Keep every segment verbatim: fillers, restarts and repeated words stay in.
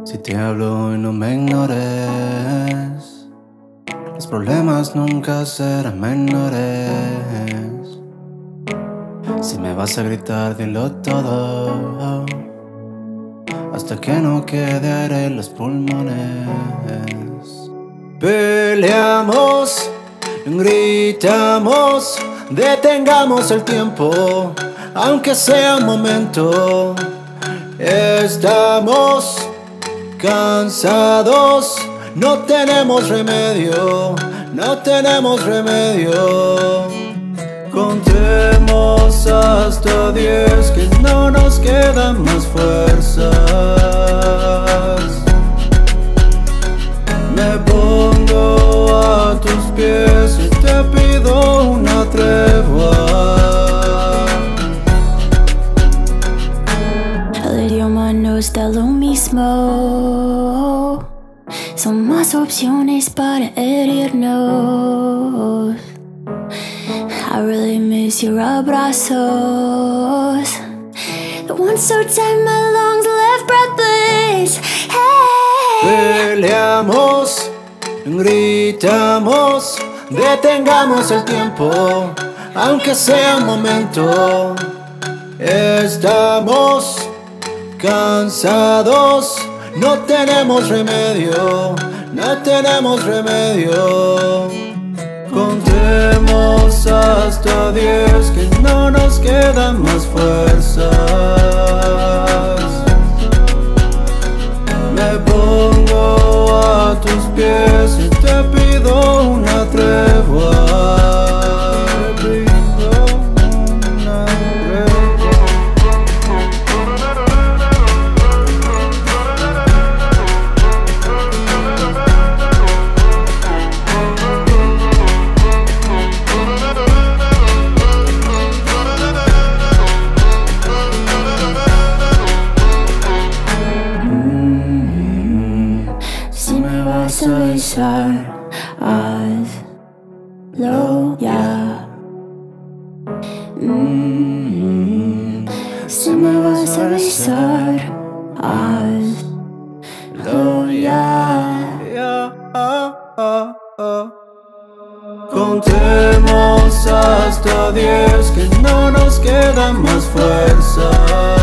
Si te hablo y no me ignores, los problemas nunca serán menores. Si me vas a gritar, dilo todo, hasta que no quede aire en los pulmones. Peleamos, gritamos, detengamos el tiempo, aunque sea un momento. Estamos cansados, no tenemos remedio, no tenemos remedio. Contemos hasta diez, que no nos quedan más fuerzas. Me pongo a tus pies y te pido una tregua. El idioma no está lo mismo, son más opciones para herirnos. I really miss your abrazos, the one so tight my lungs left breathless. Hey. Peleamos, gritamos, detengamos el tiempo, aunque sea un momento. Estamos cansados, no tenemos remedio, no tenemos remedio. Contemos hasta diez, que no nos quedan más fuerzas. Me pongo a tus pies y te pido una tregua. Vas a besar, hazlo ya. Mm-hmm. Si me vas a besar, hazlo ya. Contemos hasta diez, que no nos quedan más fuerzas.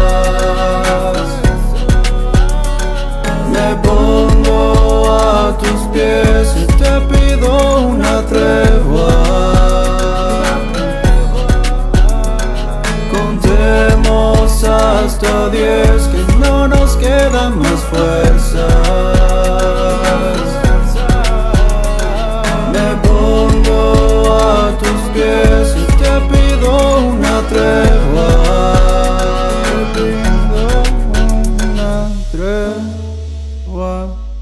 Me pongo a tus pies y te pido una tregua. Contemos hasta diez, que no nos quedan más fuerzas. Me pongo a tus pies y te pido una tregua. Te pido una tregua.